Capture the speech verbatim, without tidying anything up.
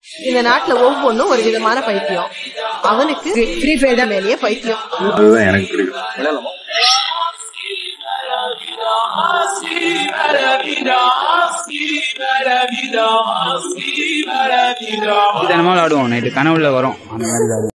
இந்த நாட்டுல ஒவ்வொன்றும் ஒரு விதமான பைத்தியம். அவனுக்கு ஃப்ரீ ஃபயர் தான் மேலேயே பைத்தியம். அதுதான் எனக்கு பிடிக்கும். தினமும் விளையாடுவோம். நைட்டு கனவுல வரும் அந்த மாதிரி.